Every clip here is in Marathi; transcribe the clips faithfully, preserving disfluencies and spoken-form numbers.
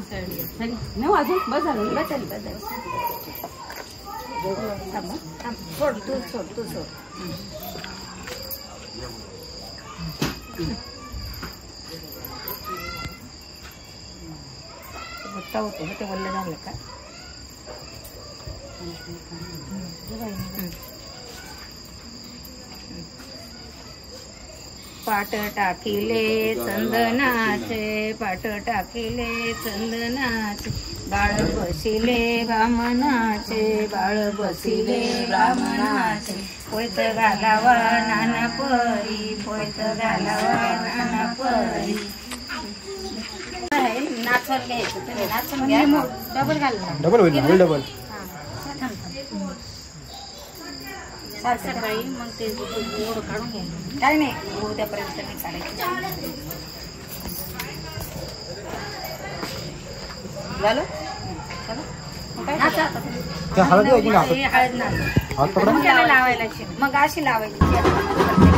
नाही अजून बस झालं बदल बदल सोड तू सोड तू सोड मोठा होते ते वल्ल झालं का पाट टाकिले चंदनाचे पाट टाकिले चंदनाचे बाळ बसिले ब्राह्मणाचे बाळ बसिले ब्राह्मणाचे पोयत घालावा नाना परी पोयत घालावा नाना परी नाचवर घ्यायचं तुम्ही नाचून घ्या डबल घालणार डबल होईल ना डबल सकाळी मग ते एवढं काढून घ्यायचं काय नाही उद्यापर्यंत नाही काढायचं झालं हळद ना लावायला मग अशी लावायची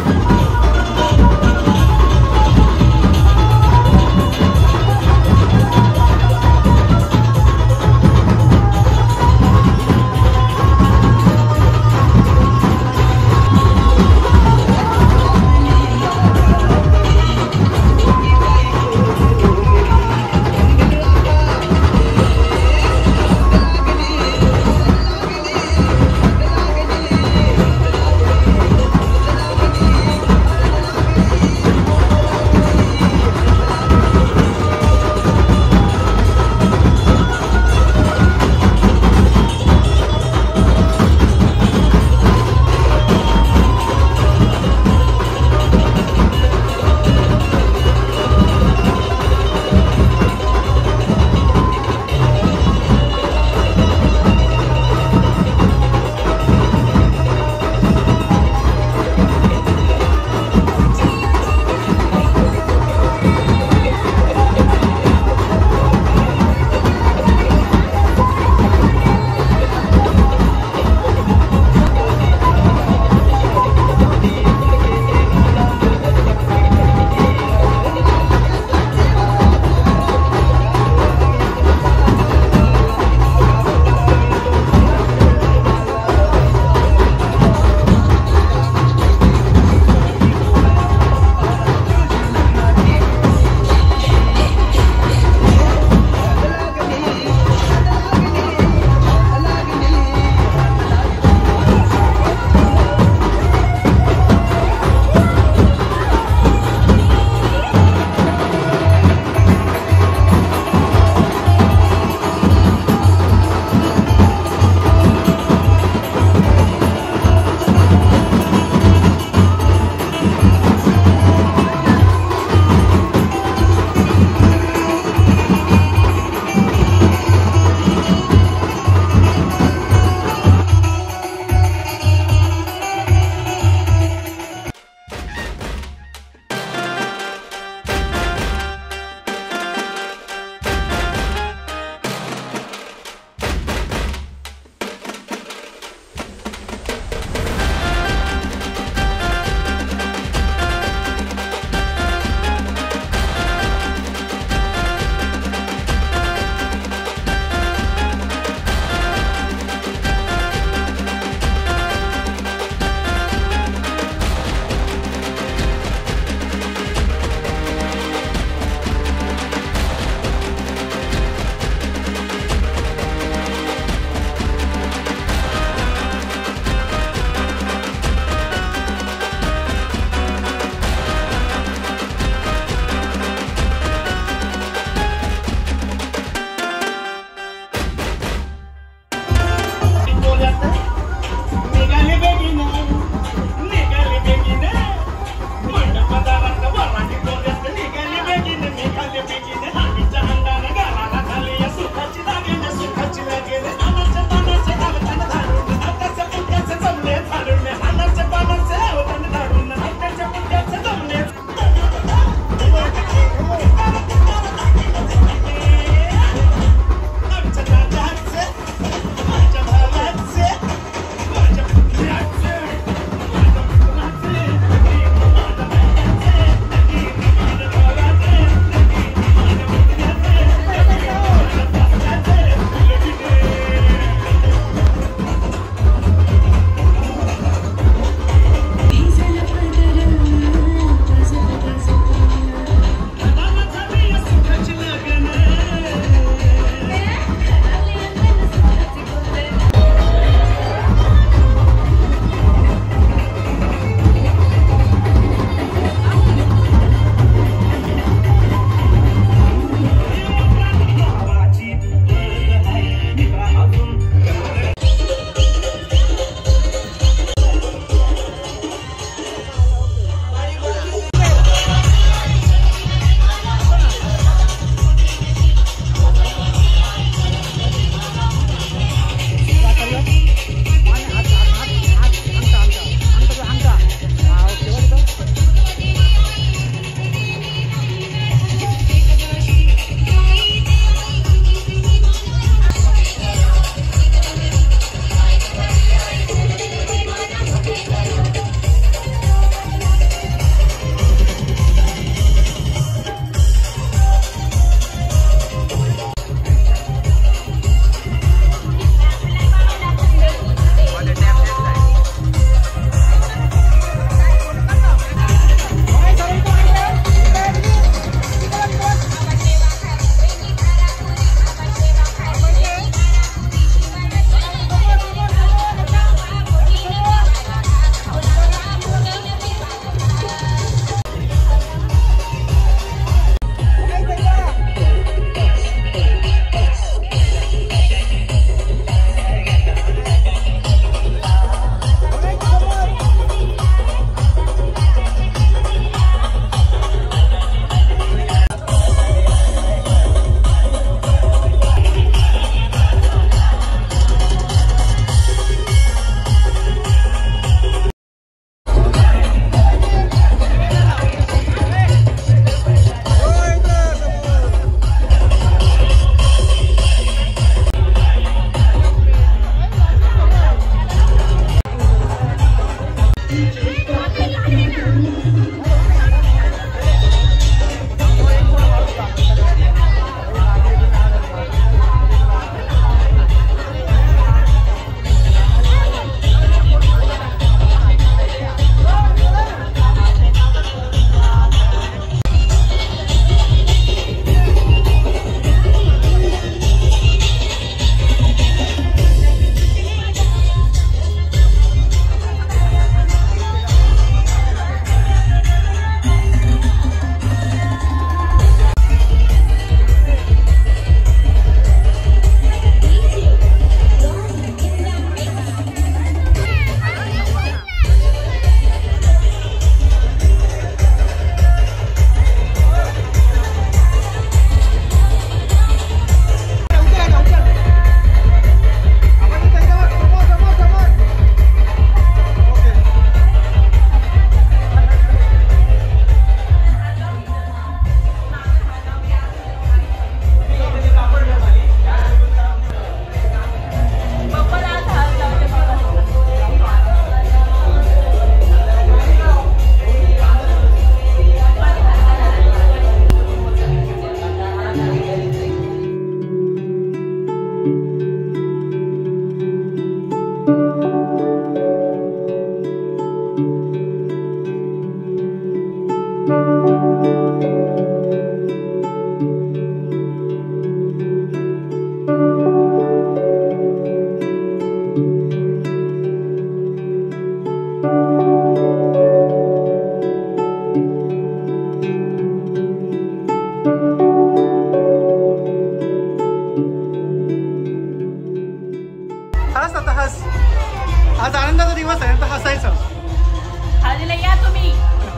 आज आनंदाचा दिवस आहे तर हसायचं. हळदीला या तुम्ही.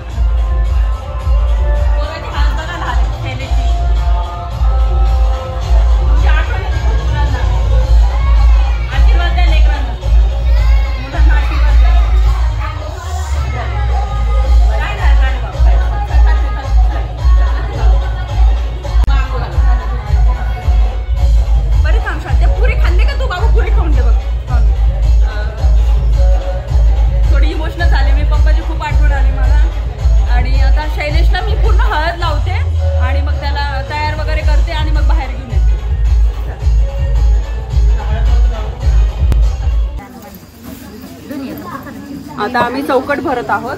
पोराची हळद बघा लहान शैलेशची. तुमची आठवण येते मुलांना. आशीर्वाद द्या लेकरांना. मुलांना आशीर्वाद द्या. काय नाही काय बाबा. बरे थांब शांत. पुरी खाल्ले का तू बाबू? पुरी खाऊन दे बघ. थोडी इमोशनल झाले मी. पप्पाची खूप आठवण आली मला. आणि आता शैलेशला मी पूर्ण हळद लावते आणि मग त्याला तयार वगैरे करते आणि मग बाहेर घेऊन येते. आता आम्ही चौकट भरत आहोत.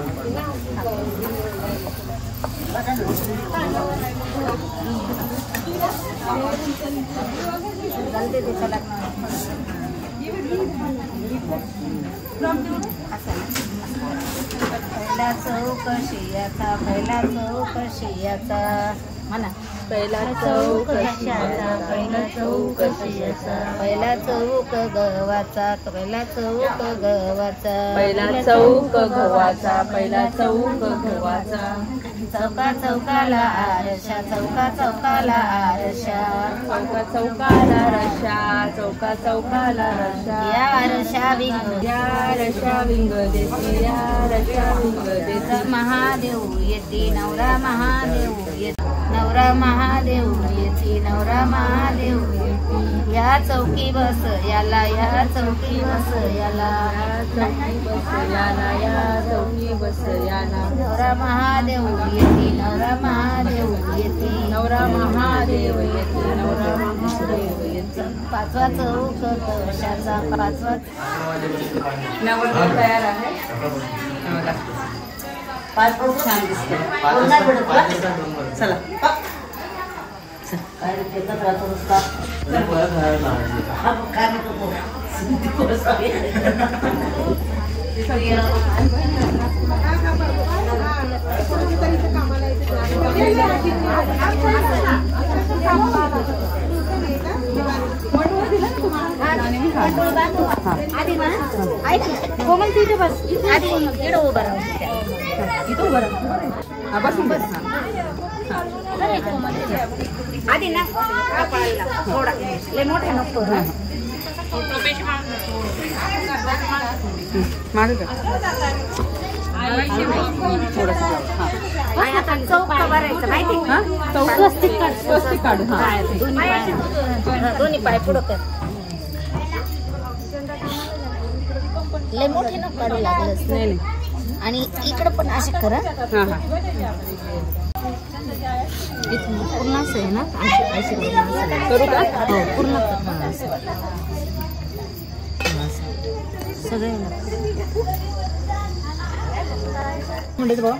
पहिला चौकशियाचा पहिला चौकशियाचा म्हणा. पहिला चौकशियाचा पहिला चौकशियाचा पहिला चौक गव्हाचा पहिला चौक गव्हाचा पहिला चौक गव्हाचा पहिला चौक गव्हाचा. चौका चौकाला आरशा चौका चौकाला आरशा चौका चौकाला रशा चौका चौकाला रशा. या रशा विंग या रशा विंग देते या रशा विंग देते. महादेव येते नवरा महादेव येते नवरा महादेव येते नवरा महादेव येते. या चौकी बस याला या चौकी बस याला चौकी बस याला या चौकी बस याला. नवरा महादेव येते नवरा महादेव येते नवरा महादेव येते नवरा महादेव येते. पाचवा चौक कशाचा पाचवा नवरा तयार आहे. पाच खूप छान दिसते. चला काय एकच राहतो नुसता काय नको. आधी ना ऐक कोमल तिथे बस. आधी इकडे उभं राहू. इथं उभं राहा. बस बस. आधी ना थोडा लय मोठे नको. मागे का चौक भरायचं माहिती का? स्वस्तिक काढ स्वस्तिक काढू. दोन्ही पाय पुढं कर. लय मोठे नको काढू लागलं. नाही आणि इकडं पण असे करा. हां हां पूर्ण असं आहे ना अशी अशी करू का? हो पूर्ण सगळे म्हणते भाऊ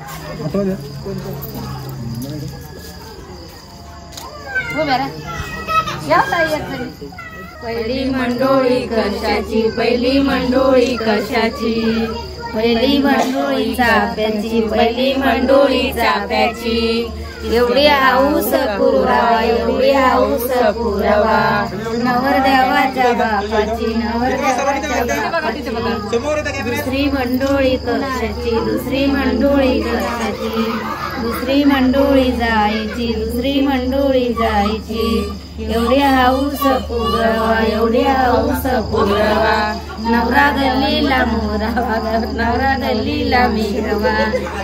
हो बरं या तरी. पहिली मंडोळी कशाची पहिली मंडोळी कशाची पहिली मंडोळी चाफ्याची पहिली मंडोळी चाफ्याची. एवढी हाऊस पुरावा एवढी हाऊस पुरावा. नवरदेवाच्या बापाची नवरदेवाच्या बापाची. दुसरी मंडोळी कशाची दुसरी मंडोळी कशाची. दुसरी मंडोळी जायची दुसरी मंडोळी जायची. एवढी हाऊस पुरावा एवढी हाऊस पुरावा. नवरा गल्लीला मोरावा नवरा गल्लीला मिरवा.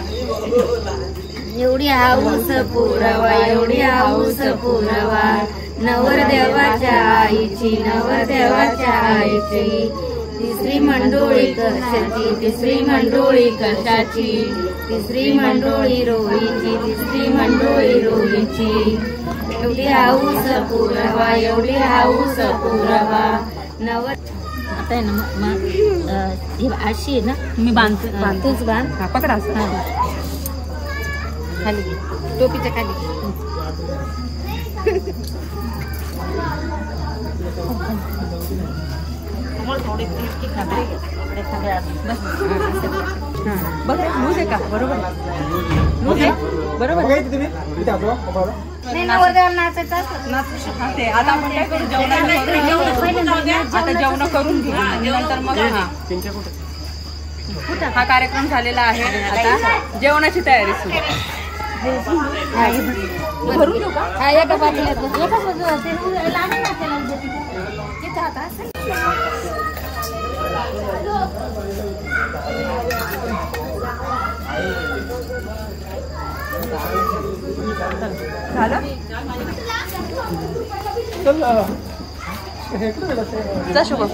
एवढी हाऊस पुरावा एवढी हाऊस पुरावा. नवरदेवाच्या आईची नवरदेवाच्या आईची. तिसरी मंडोळी कशाची तिसरी मंडोळी कशाची. तिसरी मंडोळी रोळीची तिसरी मंडोळी रोळीची. एवढी हाऊस पुरावा एवढी हाऊस पुरावा. नवर आता आहे ना मग अशी आहे ना मी बांधते तूच बांध. हा पकडा असं खाली टोपीच्या खाली. बघ लूज आहे का? बरोबर लूज आहे बरोबर. नाही नवरदेवाला नाचायचं असतं नाचू शकतो. ते आता आपण काय करू जेवण आता जेवण करून घेऊ आणि नंतर मग हा कार्यक्रम झालेला आहे. आता जेवणाची तयारी सुरू. भरून घेऊ का? हा एका बाजूला एका बाजूला ते लहान आहे ना त्याला तिथं आता असेल. झालं जा शुभ.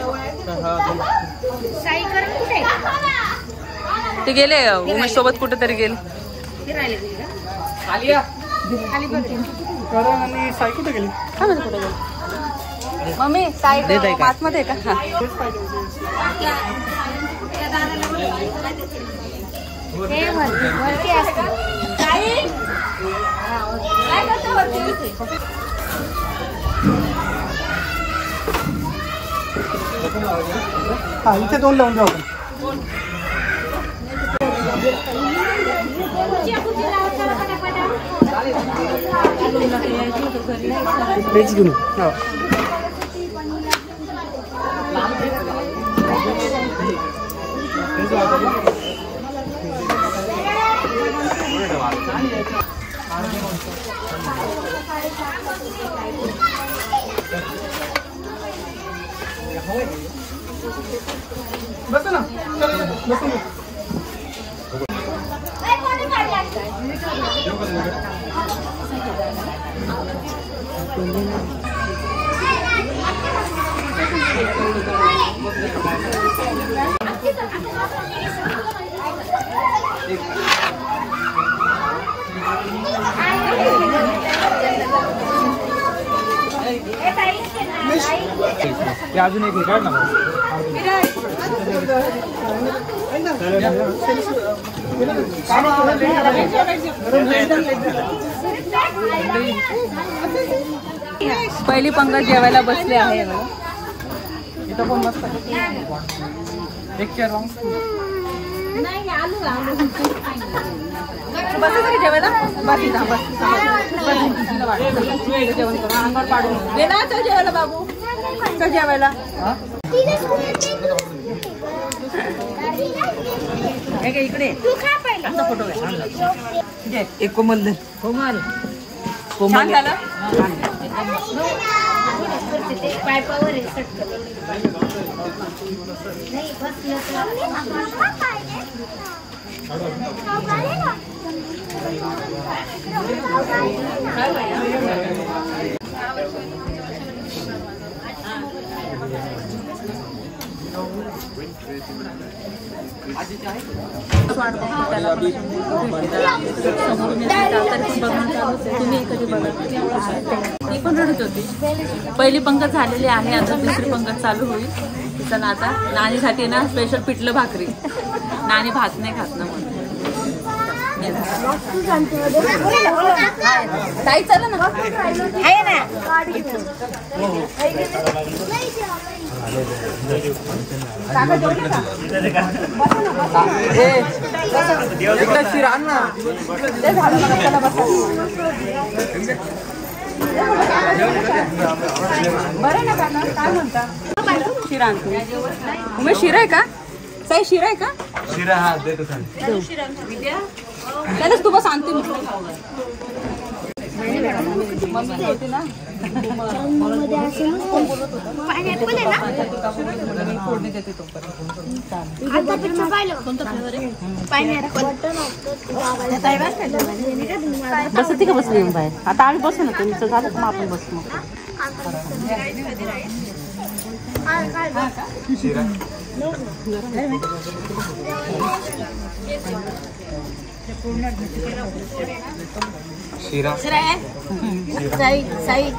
साई कर कुठे ते गेले उमेश सोबत कुठेतरी गेले. फिरायला गेली का? खाली या. खाली बघ. करण आणि साई कुठे गेली? काय म्हणते कुठे गेले? मम्मी साई आतमध्ये आहे का? हे वरती वरती असते. साई काय करते वरती? हा इथे दोन लावून जाऊ आपण. तेच घेऊन हो. बस ना बसून अजून एक काढ ना. पहिली पंगत जेवायला बसले आहे. इथं पण मस्त एक चेअर लावून बसायचं का जेवायला? बाकी जा बस. जेवण करून अंगावर पाडून गेला. चल जेवायला बाबू. चल जेवायला. इकडे फोटो घ्या. एक कोमल कोमल कोमल झालं. पायपावर आहे सटकन. नाही बसलं ती पण रडत होती. पहिली पंगत झालेली आहे. आता दुसरी पंगत चालू होईल. चला आता नानीसाठी ना स्पेशल पिठलं भाकरी. नानी भात नाही खात ना म्हणून. ताई चला ना. आहे ना. शिरा ना बरं ना काका काय म्हणता? शिरा आणतो. उमेश शिरा आहे का? साई शिरा आहे का? शिरा हा देतो. त्यालाच तू बस आणते. मम्मी होती ना फोडणी देते बसती का बसली बाहेर? आता आम्ही बसू ना. तुमचं झालं मग आपण बसू. मग शिरा साई साई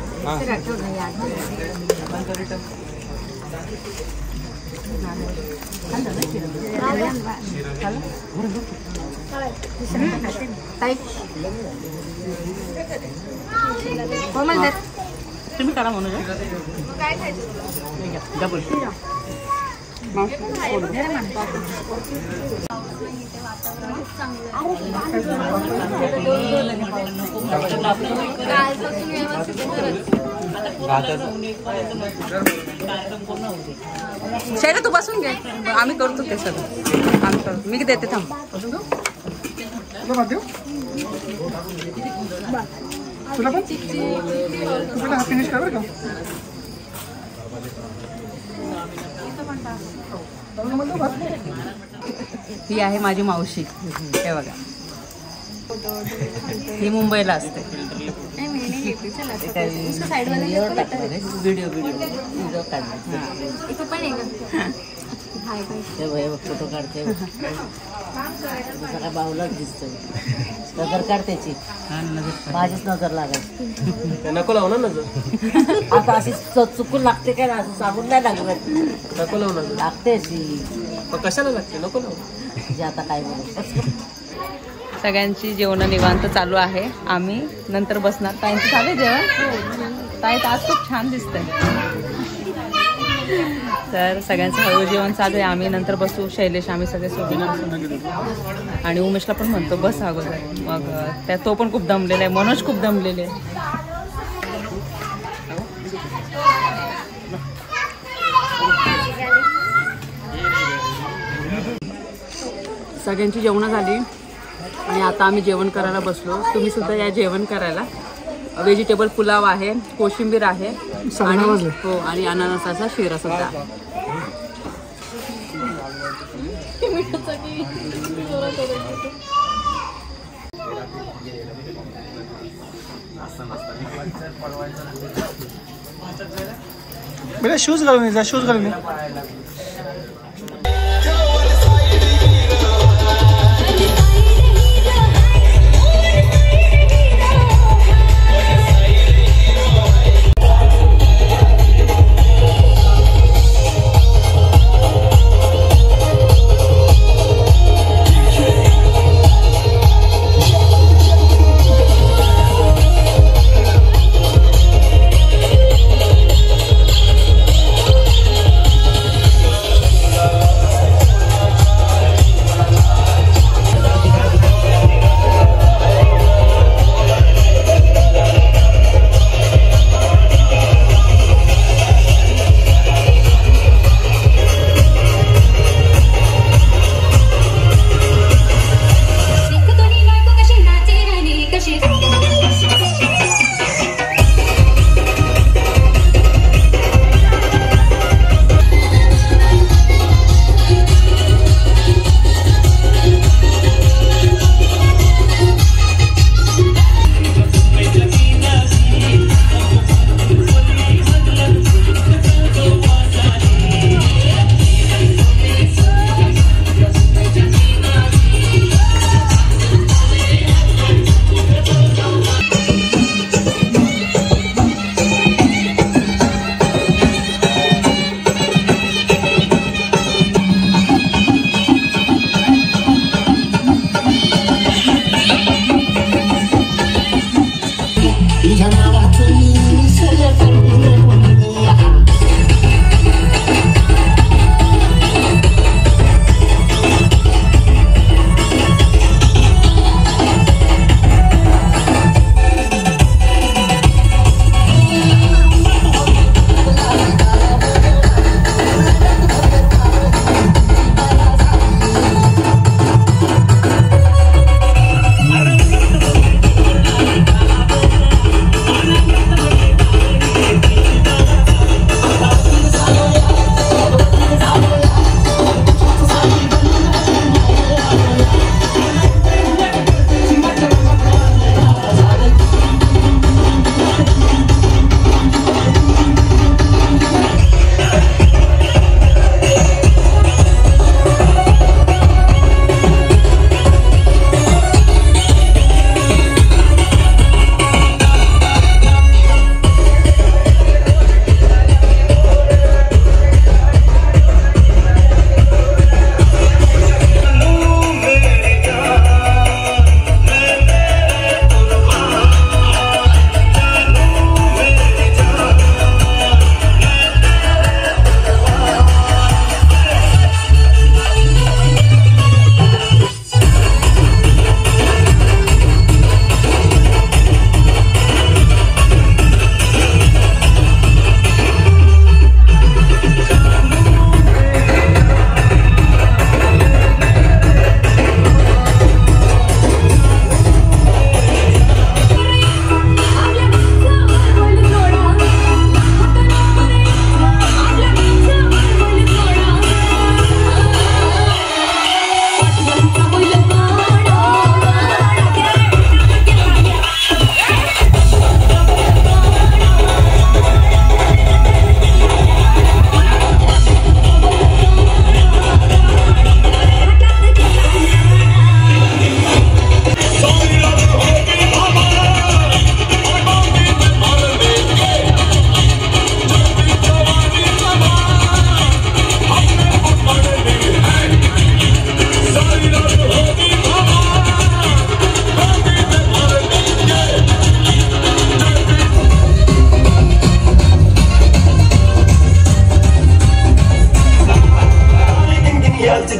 तुम्ही करा म्हणून डबल शैला तू बसून घे, आम्ही करतो ते सगळं आम्ही करतो. मी देते थांब. तुला पण तुला हा फिनिश कर बरं का. ही आहे माझी मावशी. हे बघा, ही मुंबईला असते. व्हिडिओ व्हिडिओ फोटो काढते. सगळ्या बाहुलाच दिसतोय. नजर काढ त्याची, माझीच नजर लागायची. नको लावू ना नजर. आता अशी चुकून लागते काय ना, असं सांगून नाही लागत. नको लावू नजर. लागते ती. कशाला लागते? नको लावू. जे आता काय बोलू. सगळ्यांची जेवण निवांत चालू आहे. आम्ही नंतर बसणार. ताईंचं झालं जेवण? ताई आज खूप छान दिसतंय. तर सगळ्यांचं हळू जेवण चालू आहे. आम्ही नंतर बसू. शैलेश आम्ही सगळे सोबत बसू. आणि उमेशला पण म्हणतो बस अगोदर. मग त्या तो पण खूप दमलेला आहे. मनोज खूप दमलेले आहे. सगळ्यांची जेवणं झाली आणि आता आम्ही जेवण करायला बसलो. तुम्ही सुद्धा या जेवण करायला. व्हेजिटेबल पुलाव आहे, कोशिंबीर आहे आणि हो आणि अननसाचा शिरा सुद्धा आहे. बेटा शूज घालून ये जा. शूज घालून ये.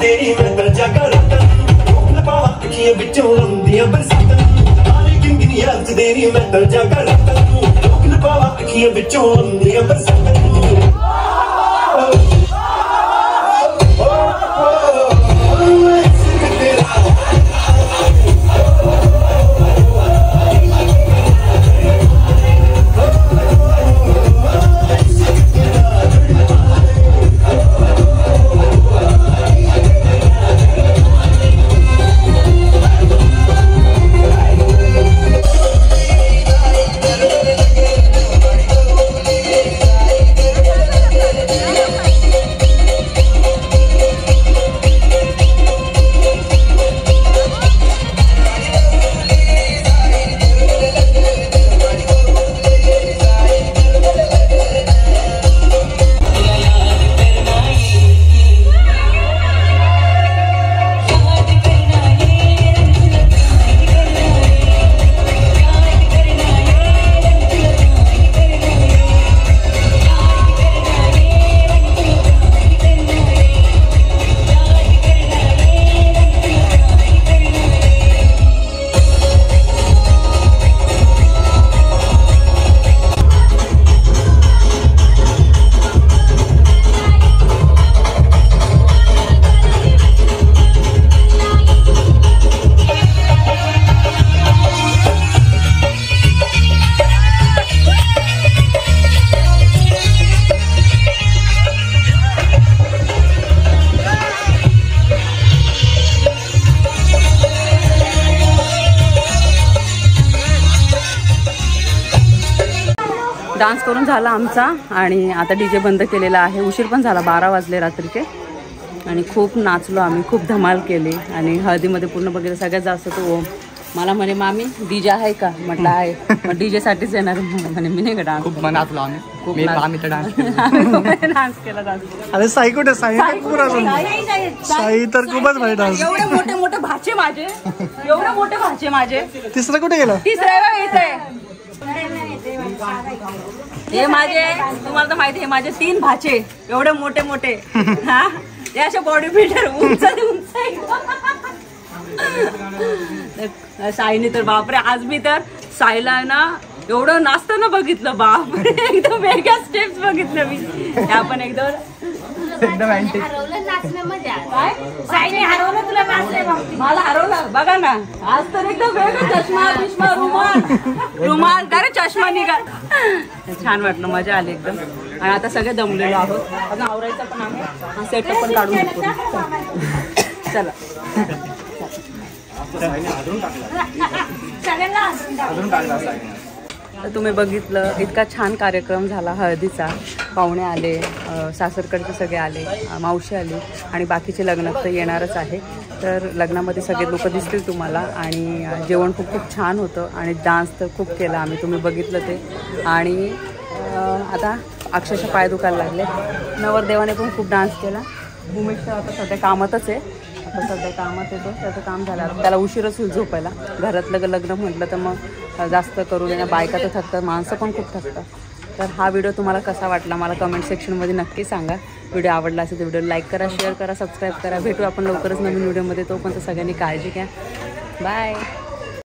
तेरी मैं तर जागा रातां रोक पावा अखियां विचों आउंदियां बरसातां सारी जिंदगी याद तेरी मैं तर जागा रातां रोक पावा अखियां विचों आउंदियां बरसातां डान्स करून झाला आमचा आणि आता डीजे बंद केलेला आहे. उशीर पण झाला, बारा वाजले रात्रीचे आणि खूप नाचलो आम्ही, खूप धमाल केली आणि हळदीमध्ये पूर्ण बघितलं सगळ्यात जास्त तो ओम मला म्हणे मामी डीजे आहे का, म्हटलं आहे. मग डीजे साठीच येणार म्हणे. मी नाही का डान्स खूप नाचलो आम्ही, खूप आम्ही तर डान्स डान्स केला डान्स. अरे साई कुठे? साई साई तर खूपच भारी डान्स. एवढे मोठे मोठे भाचे माझे, एवढे मोठे भाचे माझे. तिसरं कुठे गेलं? तिसऱ्या येत आहे हे माझे, तुम्हाला तर माहिती आहे माझे तीन भाचे एवढे मोठे मोठे. हा ते अशा बॉडी बिल्डर उंच उंच. साईने तर बापरे, आज मी तर साईला ना एवढं नाचताना बघितलं, बापरे एकदम वेगळ्या स्टेप्स बघितलं मी. त्या पण एकदम एकदम अँटिक. काय साईने हरवलं तुला नाचले, मला हरवलं बघा ना. आज तर एकदम वेगळं चष्मा बिष्मा रुमाल रुमाल अरे चष्मा निघा. छान वाटलं, मजा आली एकदम. आणि आता सगळे दमलेलो आहोत, अजून आवरायचं पण आहे. हा सेटअप पण काढून घेतो. चला तर तुम्ही बघितलं इतका छान कार्यक्रम झाला हळदीचा. पाहुणे आले, सासरकडचे सगळे आले, मावशी आली आणि बाकीचे लग्न तर येणारच आहे. तर लग्नामध्ये सगळे लोक दिसतील तुम्हाला आणि जेवण खूप खूप छान होतं आणि डान्स तर खूप केला आम्ही, तुम्ही बघितलं ते. आणि आता अक्षरशः पाय दुखायला लागले. नवरदेवाने पण खूप डान्स केला. उमेश तर आता सध्या कामातच आहे, आता सध्या कामात येतो, त्याचं काम झालं. त्याला उशीरच होईल झोपायला. घरातलं लग्न म्हटलं तर मग जास्त करू देण्या, बायका तर थकतात, माणसं पण खूप थकतात. तर हा व्हिडिओ तुम्हाला कसा वाटला मला कमेंट सेक्शनमध्ये नक्की सांगा. व्हिडिओ आवडला असेल तर व्हिडिओ लाईक करा, शेअर करा, सबस्क्राईब करा. भेटू आपण लवकरच नवीन व्हिडिओमध्ये. तोपर्यंत सगळ्यांनी काळजी घ्या. बाय.